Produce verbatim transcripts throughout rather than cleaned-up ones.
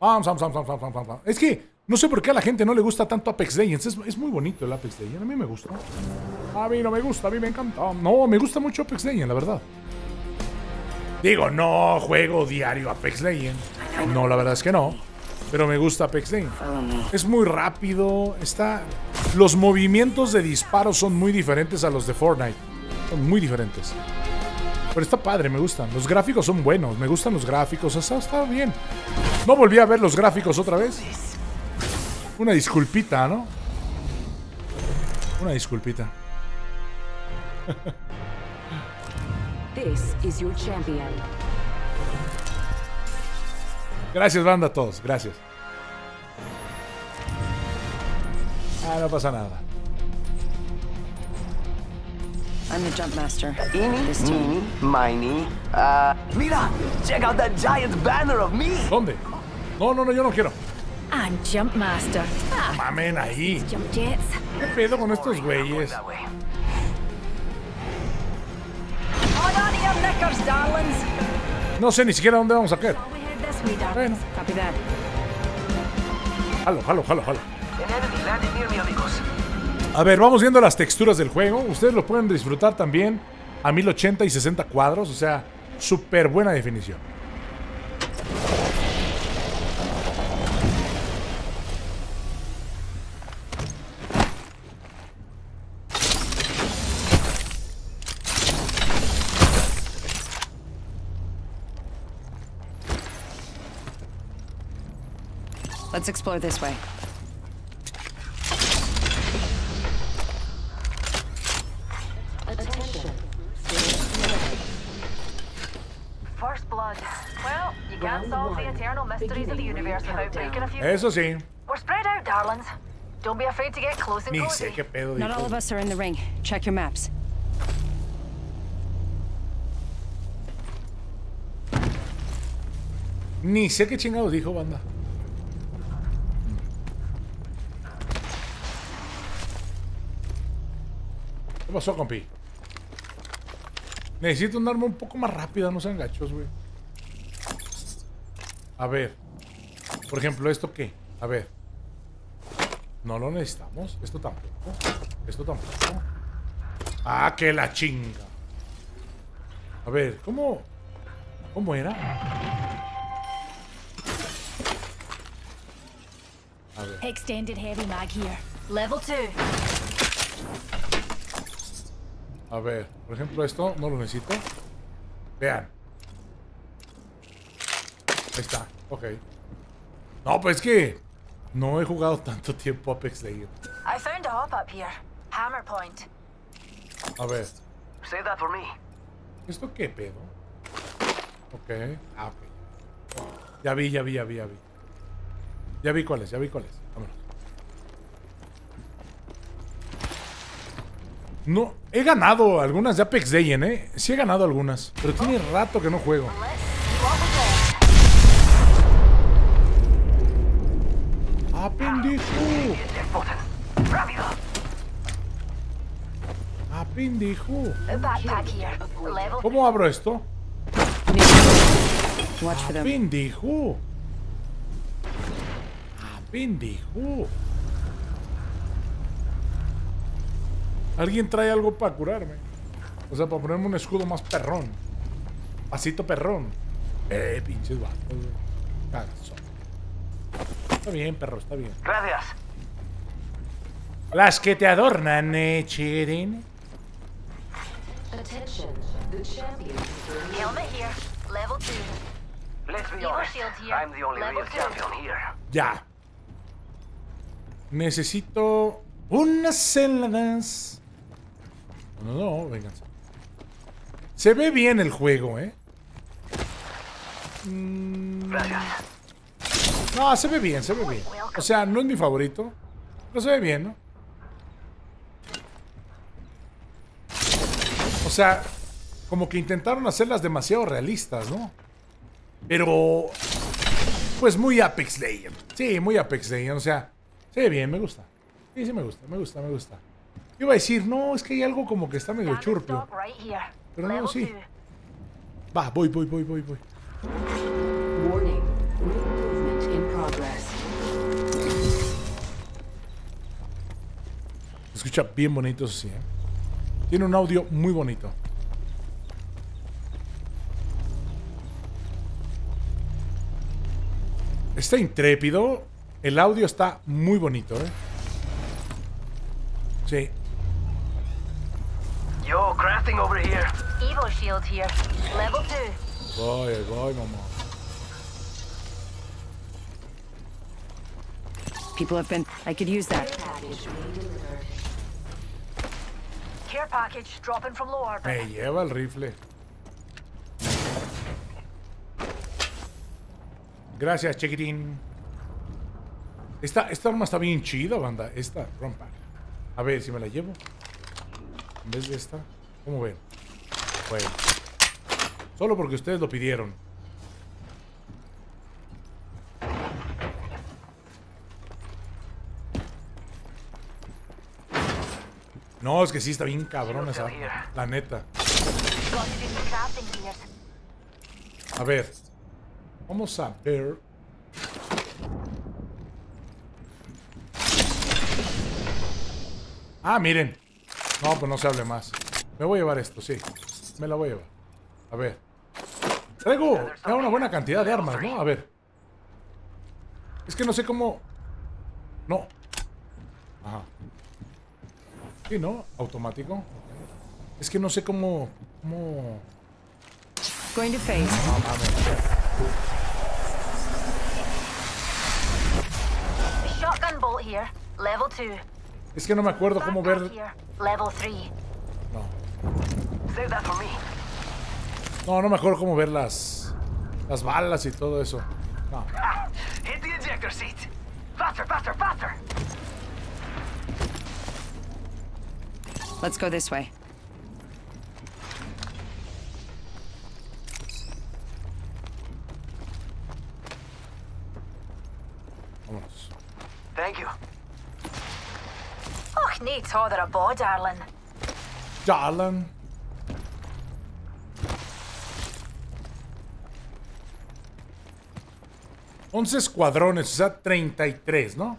Pam, pam, pam, pam, pam, pam, pam. Es que no sé por qué a la gente no le gusta tanto Apex Legends. Es, es muy bonito el Apex Legends. A mí me gusta. A mí no me gusta, a mí me encanta. No, me gusta mucho Apex Legends, la verdad. Digo, no juego diario Apex Legends. No, la verdad es que no. Pero me gusta Apex Legends. Es muy rápido. Está... Los movimientos de disparo son muy diferentes a los de Fortnite. Son muy diferentes. Pero está padre, me gustan. Los gráficos son buenos. Me gustan los gráficos. O sea, está bien. No volví a ver los gráficos otra vez. Una disculpita, ¿no? Una disculpita. This is your champion. Gracias, banda, a todos. Gracias. Ah, no pasa nada. I'm the jump master. Eeny, This team. meeny, miny. Uh, mira, check out that giant banner of me. ¿Dónde? No, no, no, yo no quiero. I'm Jump Master. Ah, Mamen ahí. jump jets. ¿Qué pedo con estos güeyes? That way. Hold on to your knickers, darlings. No sé ni siquiera dónde vamos a caer. We head this way, darlings. Bueno, Copy that. jalo, jalo, jalo, jalo. An enemy landed near me, amigos. A ver, vamos viendo las texturas del juego. Ustedes lo pueden disfrutar también a mil ochenta y sesenta cuadros. O sea, súper buena definición. Let's explore this way. First blood. Well, you can't solve the eternal mysteries of the universe without breaking a few. Eso sí. We're spread out, darlings. Don't be afraid to get close and Ni cozy. sé qué pedo Not all dijo. of us are in the ring. Check your maps. Ni sé qué chingados dijo, banda. ¿Qué pasó, compi? Necesito un arma un poco más rápida, no sean gachos, güey. A ver. Por ejemplo, ¿esto qué? A ver. No lo necesitamos. Esto tampoco. Esto tampoco. Ah, que la chinga. A ver, ¿cómo? ¿Cómo era? A ver. Extended heavy mag here. Level two. A ver, por ejemplo, esto no lo necesito. Vean. Ahí está, ok. No, pues es que no he jugado tanto tiempo Apex Legends. I found a hop up here. Hammer point. A ver, Say that for me. ¿esto qué pedo? Ok, ah, ok. Ya vi, ya vi, ya vi, ya vi. Ya vi cuáles, ya vi cuáles. Vámonos. No, he ganado algunas de Apex Legends, ¿eh? Sí he ganado algunas, pero tiene rato que no juego. Let's see what we get. ¡Ah, pendejo! Hit that button. Rápido. ¡Ah, pendejo! A backpack here. Level. ¿Cómo abro esto? Watch for them. ¡Pendejo! ¡Ah, pendejo! Alguien trae algo para curarme. O sea, para ponerme un escudo más perrón. Pasito perrón. Eh, pinches vatos, güey. Cagazón. Está bien, perro, está bien. Gracias. Las que te adornan, eh, chiquitín. Attention, the champion. Helmet here. Level two. Let's be Evo honest. shield here. I'm the only Level real two. champion here. Ya. Necesito unas celadas. No, no, vénganse. Se ve bien el juego, ¿eh? Mm, Gracias. no, se ve bien, se ve bien. O sea, no es mi favorito, pero se ve bien, ¿no? O sea, como que intentaron hacerlas demasiado realistas, ¿no? Pero, pues muy Apex Legends. Sí, muy Apex Legends, o sea, se ve bien, me gusta. Sí, sí me gusta, me gusta, me gusta. Iba a decir, no, es que hay algo como que está medio Standard churpio. stock right here. Pero no, Level sí. two. Va, voy, voy, voy, voy, voy. Warning. Movement in escucha bien bonito, eso sí, ¿eh? Tiene un audio muy bonito. Está intrépido. El audio está muy bonito, ¿eh? Sí. Yo, crafting over here. Evo shield here. Level two. Voy, voy, mamá. People have been. I could use that. Care package dropping from low orbit. Me lleva el rifle. Gracias, chiquitín. Esta, esta arma está bien chida, banda. Esta, rompa. A ver si me la llevo. En vez de esta. ¿Cómo ven? Bueno. Solo porque ustedes lo pidieron. No, es que sí está bien cabrón esa arma. La neta. Got to do some crafting gears. A ver. Vamos a ver. Ah, miren. No, pues no se hable más. Me voy a llevar esto, sí. Me la voy a llevar. A ver. Traigo ya una buena cantidad de armas, ¿no? A ver. Es que no sé cómo... No. Ajá. Sí, ¿no? Automático. Es que no sé cómo... cómo... Going to phase. Ah, mames. Shotgun bolt here. Level two. Es que no me acuerdo cómo Backpack ver... here. Level three. No. Save that for me. No, no me acuerdo cómo ver las... las balas y todo eso. No. Ah, hit the ejector seat. Faster, faster, faster. Let's go this way. Vámonos. Thank you. Och, nee, tother a boy, darling. Darlan. once escuadrones, o sea, treinta y tres, ¿no?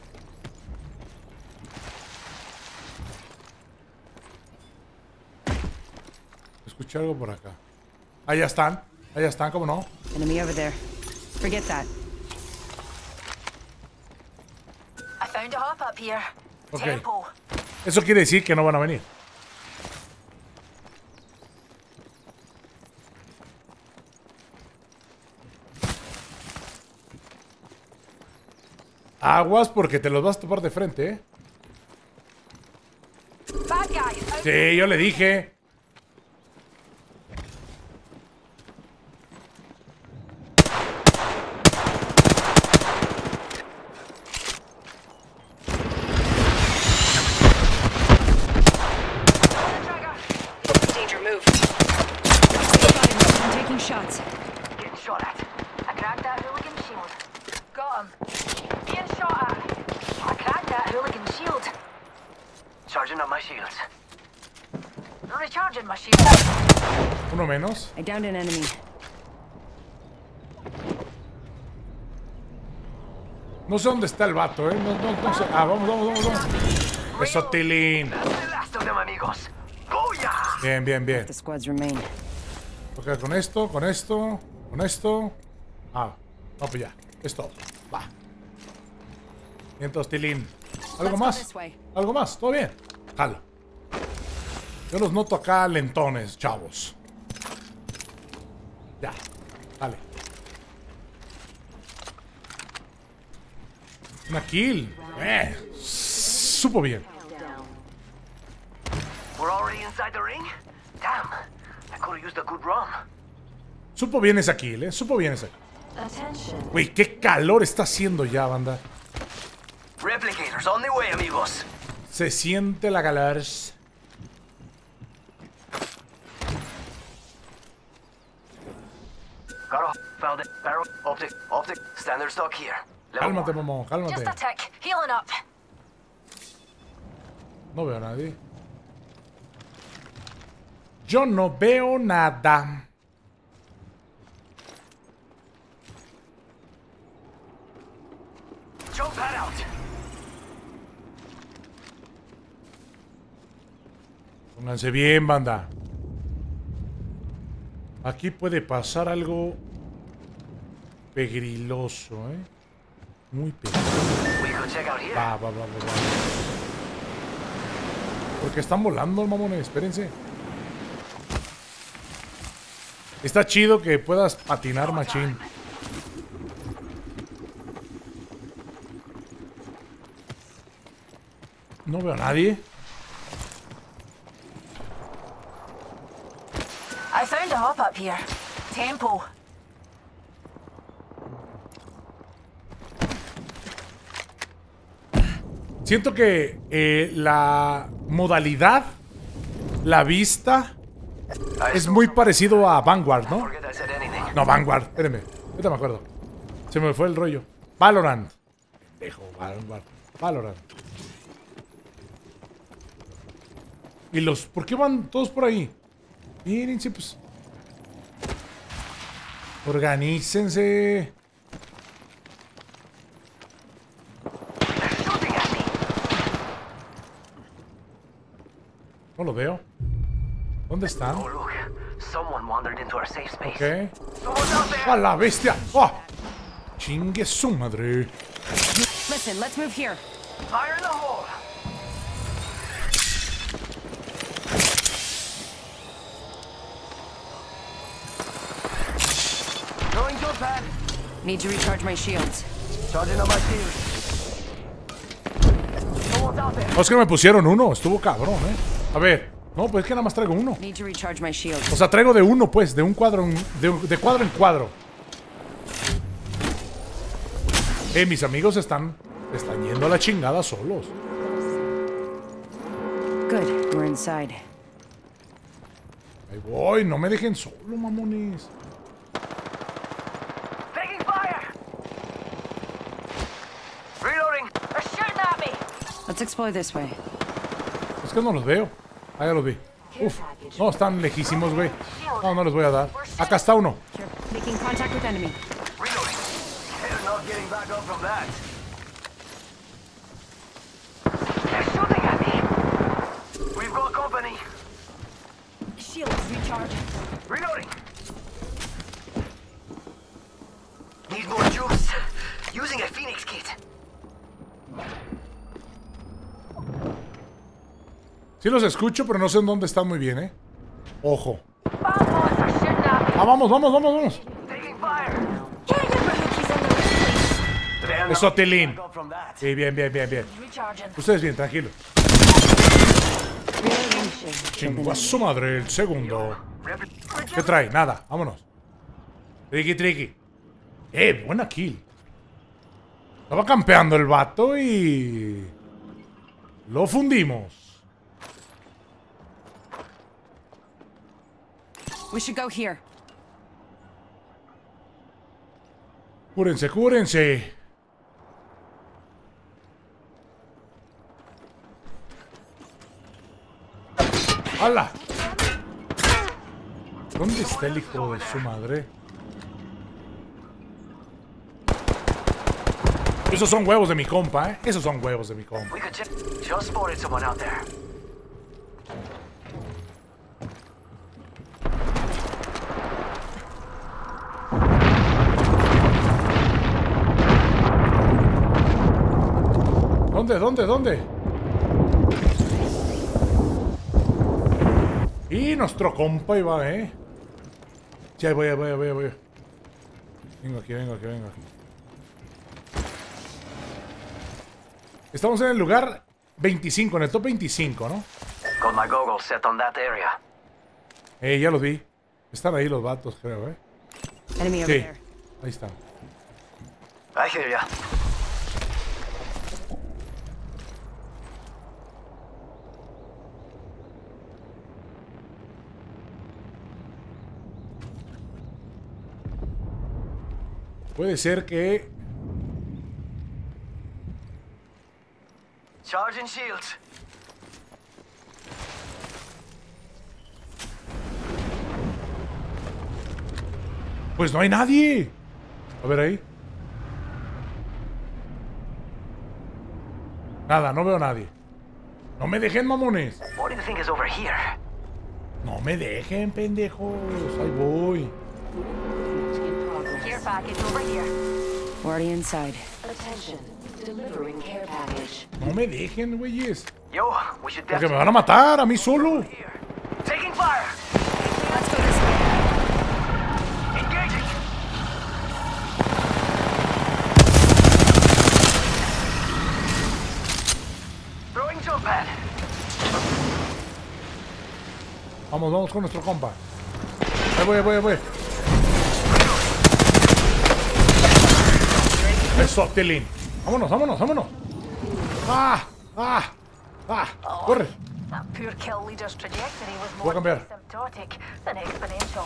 Escuché algo por acá. Allá están, allá están, ¿cómo no? Enemy over there. Forget that. I found a hop up here. Ok. Tempo. Eso quiere decir que no van a venir. Aguas porque te los vas a topar de frente, ¿eh? Bad guys. Out. Sí, yo le dije. Danger, move. I'm taking shots. Getting shot at. I cracked that hooligan shield. Got him. Being shot at. I cracked that hooligan shield. Charging up my shields. Recharging my shield. Uno menos. I downed an enemy. No sé dónde está el vato, ¿eh? No, no, no sé. Ah, vamos, vamos, vamos, vamos. Eso, Tilín. That's the last of them, amigos. Booyah! Bien, bien, bien. The squads remain. Ok, con esto, con esto, con esto. Ah, no, pues ya. Esto. Va. Mientras, Tilín. ¿Algo Let's go más? this way. ¿Algo más? ¿Todo bien? Jalo. Yo los noto acá lentones, chavos. Ya. Dale. Una kill. Eh. Supo bien. We're already inside the ring? Damn. I could have used a good run. Supo bien esa kill, eh. Supo bien esa kill. Attention. Uy, qué calor está haciendo ya, banda. Replicators on the way, amigos. Se siente la calor. Got a found it. Barrel, optic, optic, standard stock here. Level Cálmate, one. mamón, cálmate. Just a tick. Healing up. No veo a nadie. Yo no veo nada. Jump that out. Pónganse bien, banda. Aquí puede pasar algo pegriloso, ¿eh? Muy pegriloso. We could check out here. Va, va, va, va, va. Porque están volando, mamones. Espérense. Está chido que puedas patinar, machín. No veo a nadie. I found a hop up here. Tempo. Siento que eh, la modalidad, la vista, es muy parecido a Vanguard, ¿no? Forget I said anything. No, Vanguard, espérenme. Ahorita me acuerdo. Se me fue el rollo. Valorant. Pendejo, Vanguard. Valorant. ¿Y los? ¿Por qué van todos por ahí? Mírense, pues. Organícense. Shooting at me. No lo veo. ¿Dónde están? Oh, look. Someone wandered into our safe space. ¿Qué? Someone's out there. ¡A la bestia! ¡Oh! Chingue su madre. Listen, let's move here. Fire in the hole. Throwing jump pad. Need to recharge my shields. Charging on my shield. Someone's out there. No, es que me pusieron uno. Estuvo cabrón, ¿eh? A ver. No, pues es que nada más traigo uno. Need to recharge my shields. O sea, traigo de uno, pues. De un cuadro en- de, de cuadro en cuadro. Eh, mis amigos están... Están yendo a la chingada solos. Good, we're inside. Ahí voy. No me dejen solo, mamones. Taking fire. Reloading. They're shooting at me. Let's explore this way. Es que no los veo. Ah, ya los vi. Uf. No, están lejísimos, güey. No, no les voy a dar. Acá está uno. Here, making contact with enemy. Reloading. They're not getting back up from that. They're shooting at me. We've got company. Shields recharging. Reloading. Need more juice. Using a Phoenix kit. Sí los escucho, pero no sé en dónde están muy bien, ¿eh? Ojo. Bomb bots are shooting at me. Ah, vamos, vamos, vamos, vamos. Taking fire. Get your hookies in the right They're Eso, not Tilín. back up from that. Sí, bien, bien, bien, bien. place. Recharging. Ustedes bien, tranquilos. Chingó a su madre el segundo. ¿Qué trae? Nada, vámonos. Tricky, tricky. Eh, buena kill. Estaba campeando el vato y... Lo fundimos. We should go here. Cúrense, cúrense. ¡Hala! ¿Dónde está el hijo de su madre? Esos son huevos de mi compa, ¿eh? Esos son huevos de mi compa. We could check. Just spotted someone out there. ¿Dónde, dónde, dónde? Y nuestro compa iba, ¿eh? Sí, ahí voy, ahí voy, ahí voy, ahí voy. Vengo aquí, vengo aquí, vengo aquí. Estamos en el lugar veinticinco, en el top veinticinco, ¿no? Got my goggles set on that area. Eh, ya los vi. Están ahí los vatos, creo, ¿eh? Enemy over Sí, there. ahí están. I hear ya. Puede ser que... Charging shields. Pues no hay nadie. A ver ahí. Nada, no veo a nadie. No me dejen, mamones. What do you think is over here? No me dejen, pendejos. Ahí voy. Care package over here. Already inside. Attention. Delivering care package. No me dejen, güeyes. Yo, we should Porque me definitely van a matar a mí solo. here. Taking fire. Let's go this way. Engaging. Throwing jump pad. Vamos, vamos con nuestro compa. Ahí voy, ahí voy, ahí voy. Eso, Tilín. Vámonos, vámonos, vámonos. Ah, ah, ah. Corre. That poor kill leader's trajectory was Voy a more cambiar. asymptotic than exponential.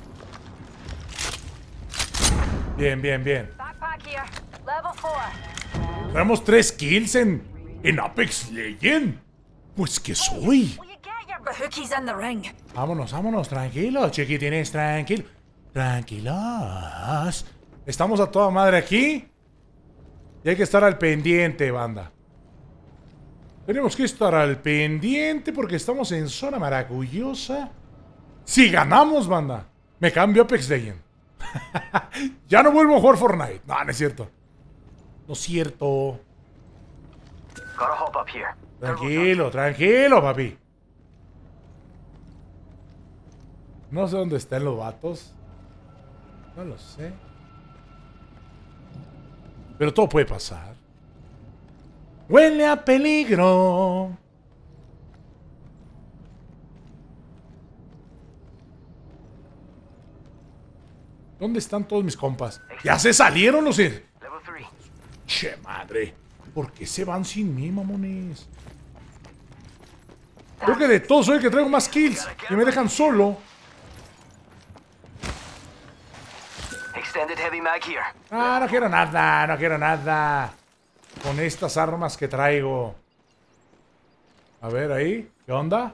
Bien, bien, bien. Backpack here. Level four. Tenemos tres kills en, en Apex Legends. Pues que soy. Will you get your bahookies in the ring? Vámonos, vámonos, tranquilos, chiquitines, tranquilos. Tranquilos. Estamos a toda madre aquí. Y hay que estar al pendiente, banda. Tenemos que estar al pendiente porque estamos en zona maravillosa. Si ganamos, banda, me cambio a Apex Legends. Ya no vuelvo a jugar Fortnite. No, no es cierto. No es cierto. Gotta hop up here. Tranquilo, tranquilo, papi. No sé dónde están los vatos. No lo sé. Pero todo puede pasar. Huele a peligro. ¿Dónde están todos mis compas? ¿Ya se salieron los... Level three. Che madre. ¿Por qué se van sin mí, mamones? Creo que de todos soy el que traigo más kills. Y me dejan solo. Extended heavy mag here. Ah, no quiero nada, no quiero nada. Con estas armas que traigo. A ver ahí. ¿Qué onda?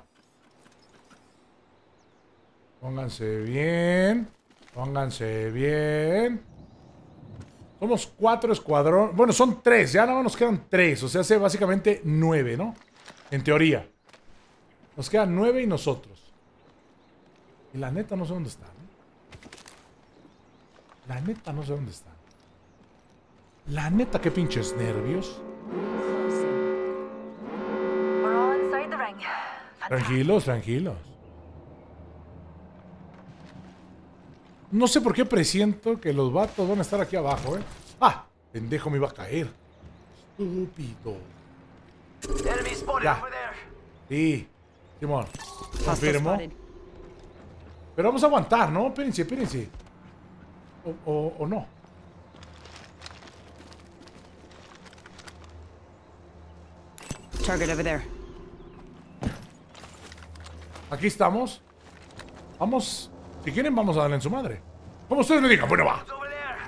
Pónganse bien. Pónganse bien. Somos cuatro escuadrones. Bueno, son tres. Ya nada más nos quedan tres. O sea, hace básicamente nueve, ¿no? En teoría. Nos quedan nueve y nosotros. Y la neta no sé dónde están. ¿eh? La neta no sé dónde están. La neta, qué pinches nervios. We're all inside the ring. Tranquilos, tranquilos. No sé por qué presiento que los vatos van a estar aquí abajo, ¿eh? ¡Ah! Pendejo, me iba a caer. Estúpido. Enemy spotted Ya. over there. Sí. Simón. Hostile Confirmo. spotted. Pero vamos a aguantar, ¿no? Espérense, espérense. O, o, o no. Target over there. Aquí estamos. Vamos. Si quieren, vamos a darle en su madre. Como ustedes me digan, bueno, va. It's over there.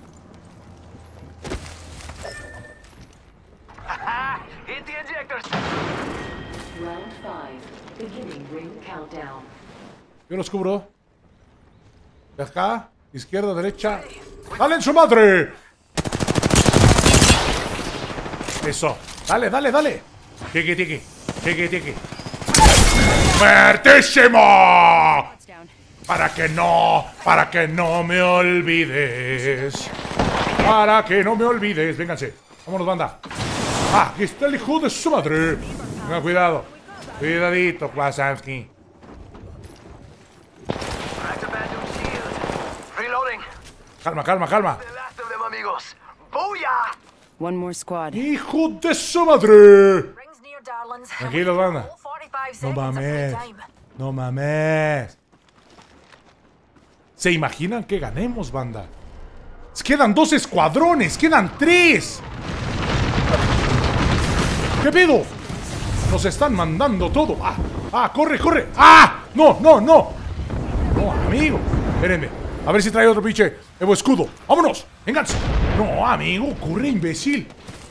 Haha, hit the injectors. Round five. Beginning ring countdown. Yo los cubro. De acá, izquierda, derecha. ¡Dale en su madre! Eso. Dale, dale, dale. Tiki, tiki. Tiki, tiki. ¡Muertísimo! It's down. Para que no, para que no me olvides. Para que no me olvides. Vénganse. Vámonos, banda. Ah, aquí está el hijo de su madre. Tenga cuidado. Cuidadito, Kwasamski. Cracked a bad new shield. Reloading. Calma, calma, calma. The last of them, amigos. Booyah! One more squad. ¡Hijo de su madre! Rings near, darlings. Tranquilos, banda. All forty-five No seconds of free mames. time. No mames. ¿Se imaginan que ganemos, banda? Quedan dos escuadrones. Quedan tres. ¿Qué pedo? Nos están mandando todo. Ah, ah, corre, corre. Ah, no, no, no. No, amigo. Espérenme. A ver si trae otro pinche Evo escudo. ¡Vámonos! ¡Vénganse! No, amigo. Corre, imbécil.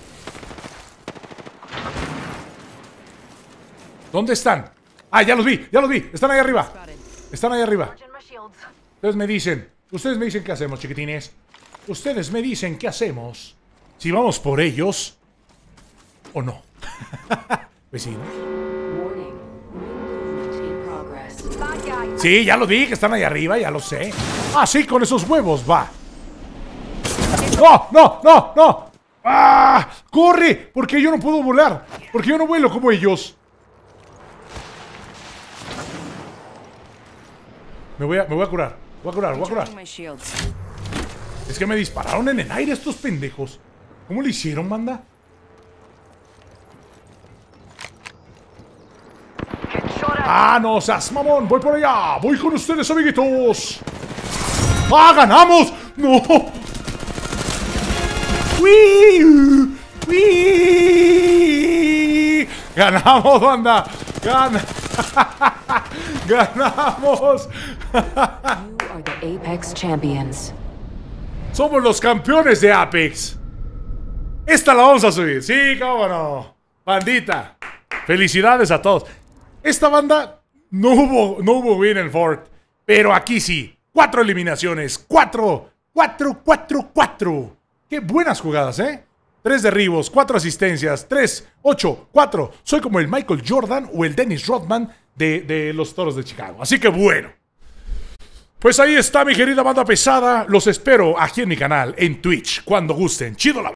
¿Dónde están? Ah, ya los vi, ya los vi. Están ahí arriba. Están ahí arriba. Charging my shields. Ustedes me dicen, ustedes me dicen qué hacemos, chiquitines. Ustedes me dicen qué hacemos. Si vamos por ellos o no. Vecinos. Warning. New movement in progress. Bad guy. Sí, ya lo vi, que están ahí arriba, ya lo sé. Ah, sí, con esos huevos, va. ¡No, no, no, no! ¡Ah! ¡Corre! Porque yo no puedo volar. Porque yo no vuelo como ellos. Me voy a, me voy a curar. Voy a curar, voy a curar. Recharging my shields. Es que me dispararon en el aire estos pendejos. ¿Cómo le hicieron, banda? Get shot at. ¡Ah, no seas mamón! ¡Voy por allá! ¡Voy con ustedes, amiguitos! ¡Ah, ganamos! ¡No! ¡Wii! ¡Wii! ¡Ganamos, banda! ¡Gan ¡Ganamos! You are the Apex champions. ¡Somos los campeones de Apex! Esta la vamos a subir. Sí, cómo no. Bandita. Felicidades a todos. Esta banda no hubo, no hubo win en Fort. Pero aquí sí. Cuatro eliminaciones. Cuatro. Cuatro, cuatro, cuatro. Qué buenas jugadas, ¿eh? Tres derribos, cuatro asistencias. Tres, ocho, cuatro. Soy como el Michael Jordan o el Dennis Rodman de, de los Toros de Chicago. Así que bueno. Pues ahí está mi querida banda pesada. Los espero aquí en mi canal, en Twitch, cuando gusten. Chido la